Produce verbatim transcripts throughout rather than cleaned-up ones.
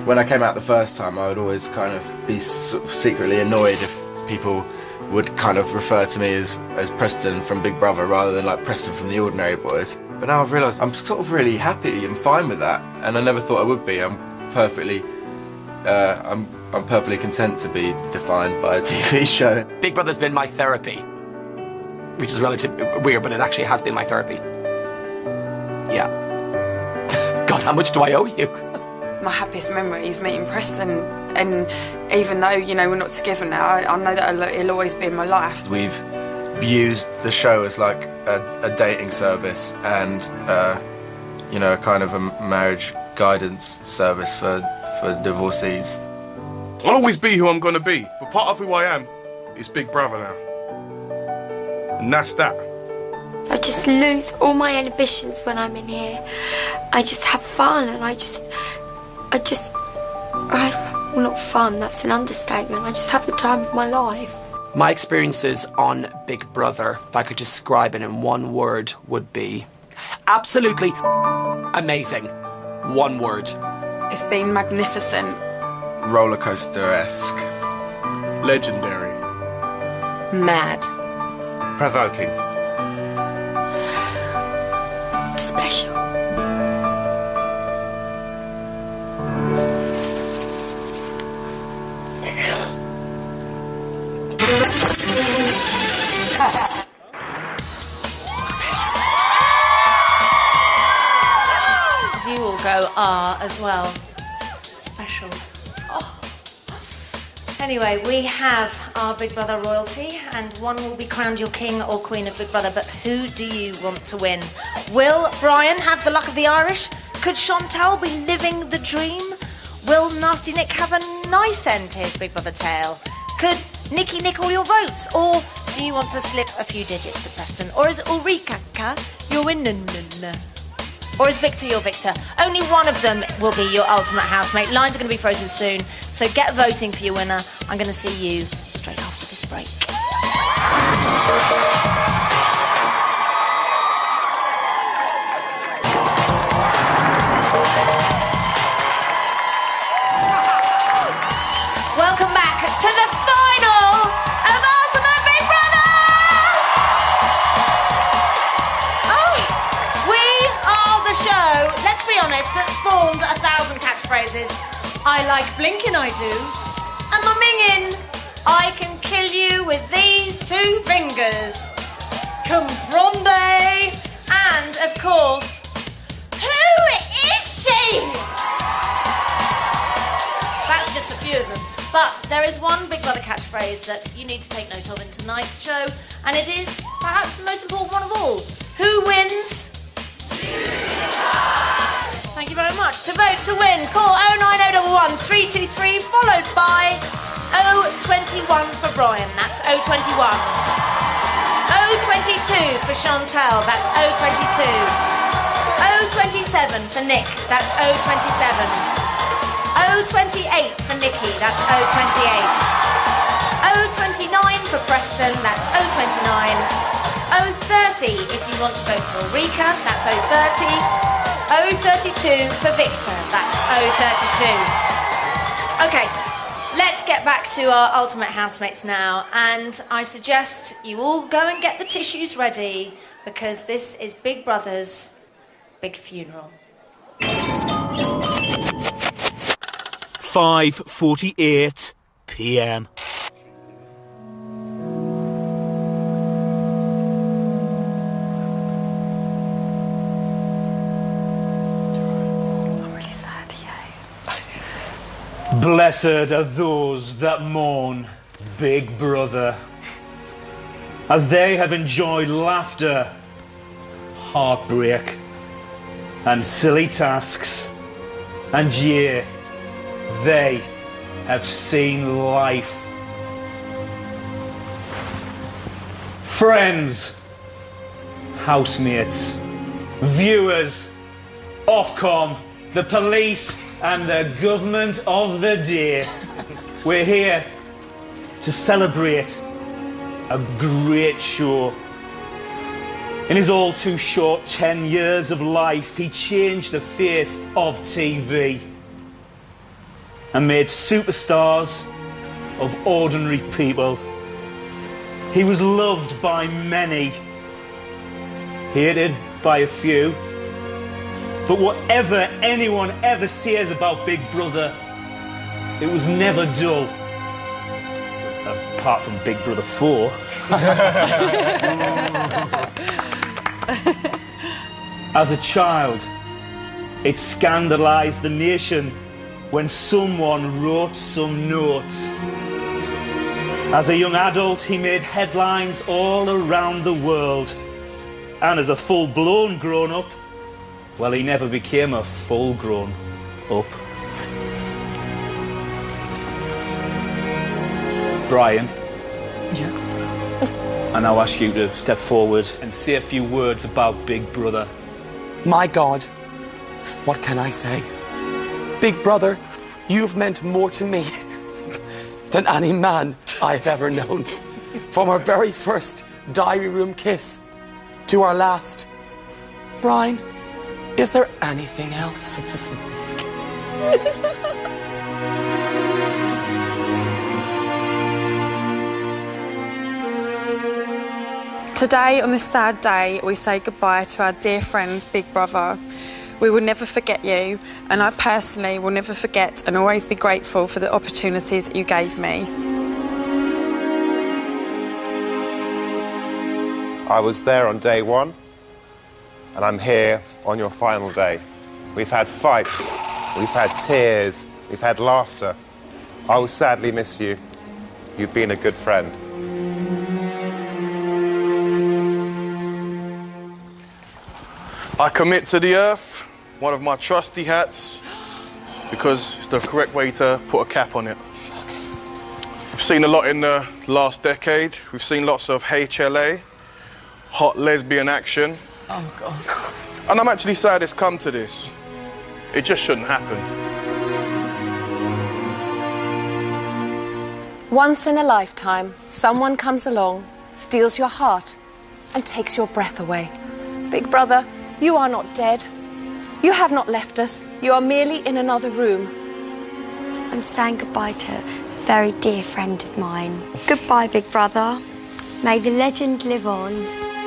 When I came out the first time, I would always kind of be sort of secretly annoyed if people would kind of refer to me as, as Preston from Big Brother rather than like Preston from The Ordinary Boys. But now I've realised I'm sort of really happy and fine with that, and I never thought I would be. I'm perfectly, uh, I'm, I'm perfectly content to be defined by a T V show. Big Brother's been my therapy, which is relatively weird, but it actually has been my therapy. Yeah. God, how much do I owe you? My happiest memory is meeting Preston, and even though, you know, we're not together now, I, I know that he'll always be in my life. We've used the show as like a, a dating service and, uh, you know, kind of a marriage guidance service for, for divorcees. I'll always be who I'm going to be, but part of who I am is Big Brother now. And that's that. I just lose all my inhibitions when I'm in here. I just have fun, and I just... I just... I, well, not fun, that's an understatement. I just have the time of my life. My experiences on Big Brother, if I could describe it in one word, would be absolutely amazing. One word. It's been magnificent. Roller coaster-esque. Legendary. Mad. Provoking. Special. Did you all go ah as well? Special. Oh. Anyway, we have our Big Brother royalty, and one will be crowned your king or queen of Big Brother, but who do you want to win? Will Brian have the luck of the Irish? Could Chantal be living the dream? Will Nasty Nick have a nice end to his Big Brother tale? Could Nicky nick all your votes? Or do you want to slip a few digits to Preston? Or is Ulrika your winner? Or is Victor your victor? Only one of them will be your ultimate housemate. Lines are going to be frozen soon, so get voting for your winner. I'm going to see you straight after this break. Welcome back to the final of Ultimate Big Brother! Oh, we are the show, let's be honest, that spawned a thousand catchphrases. I like blinking, I do. And my minging, I can kill you with these two fingers. Compronde, and of course, who is she? That's just a few of them. But there is one Big Brother catchphrase that you need to take note of in tonight's show, and it is perhaps the most important one of all. Who wins? Thank you very much. To vote to win, call oh nine oh one one three two three, followed by oh twenty-one for Brian, that's oh twenty-one. oh twenty-two for Chantal, that's oh twenty-two. oh twenty-seven for Nick, that's oh twenty-seven. oh twenty-eight for Nicky, that's oh twenty-eight. oh twenty-nine for Preston, that's oh twenty-nine. oh thirty if you want to go for Ulrika, that's oh thirty. oh thirty-two for Victor, that's oh thirty-two. Okay, let's get back to our ultimate housemates now, and I suggest you all go and get the tissues ready, because this is Big Brother's big funeral. five forty-eight p m I'm really sad, yeah. Blessed are those that mourn Big Brother, as they have enjoyed laughter, heartbreak, and silly tasks, and yea, they have seen life. Friends, housemates, viewers, Ofcom, the police, and the government of the day, we're here to celebrate a great show. In his all too short ten years of life, he changed the face of T V. and made superstars of ordinary people. He was loved by many, hated by a few. But whatever anyone ever says about Big Brother, it was never dull. Apart from Big Brother four. As a child, it scandalised the nation when someone wrote some notes. As a young adult, he made headlines all around the world. And as a full-blown grown-up, well, he never became a full-grown up. Brian. Yeah. I now ask you to step forward and say a few words about Big Brother. My God, what can I say? Big Brother, you've meant more to me than any man I've ever known. From our very first diary room kiss to our last. Brian, is there anything else? Today, on this sad day, we say goodbye to our dear friend, Big Brother. We will never forget you, and I personally will never forget and always be grateful for the opportunities that you gave me. I was there on day one, and I'm here on your final day. We've had fights, we've had tears, we've had laughter. I will sadly miss you. You've been a good friend. I commit to the earth, one of my trusty hats, because it's the correct way to put a cap on it. We've seen a lot in the last decade. We've seen lots of H L A, hot lesbian action. Oh, God. And I'm actually sad it's come to this. It just shouldn't happen. Once in a lifetime, someone comes along, steals your heart, and takes your breath away. Big Brother, you are not dead. You have not left us. You are merely in another room. I'm saying goodbye to a very dear friend of mine. Goodbye, Big Brother. May the legend live on.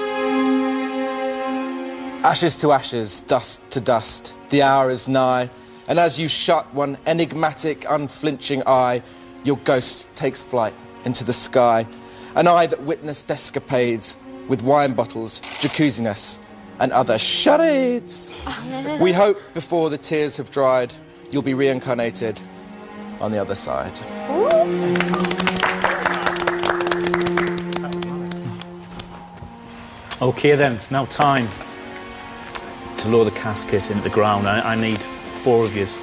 Ashes to ashes, dust to dust, the hour is nigh, and as you shut one enigmatic, unflinching eye, your ghost takes flight into the sky. An eye that witnessed escapades with wine bottles, jacuzzi-ness, and other charades. We hope before the tears have dried, you'll be reincarnated on the other side. OK then, it's now time to lower the casket into the ground. I, I need four of yous.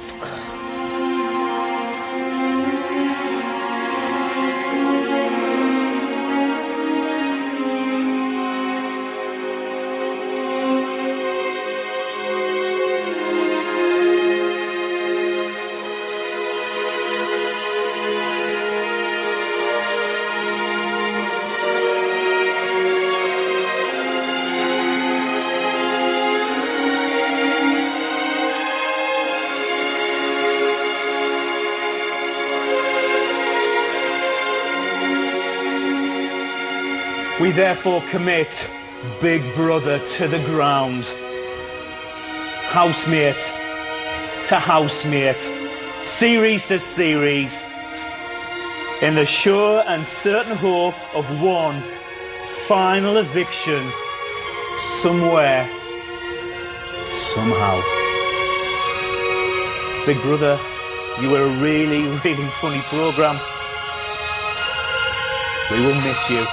We therefore commit Big Brother to the ground. Housemate to housemate, series to series, in the sure and certain hope of one final eviction somewhere, somehow. Big Brother, you were a really, really funny programme. We will miss you.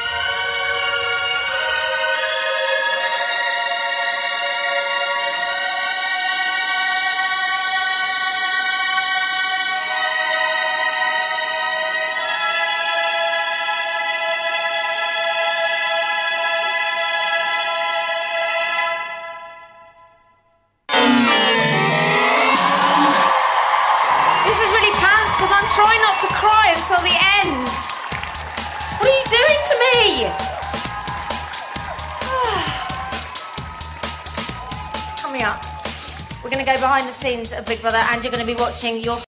Try not to cry until the end. What are you doing to me? Coming up, we're going to go behind the scenes of Big Brother and you're going to be watching your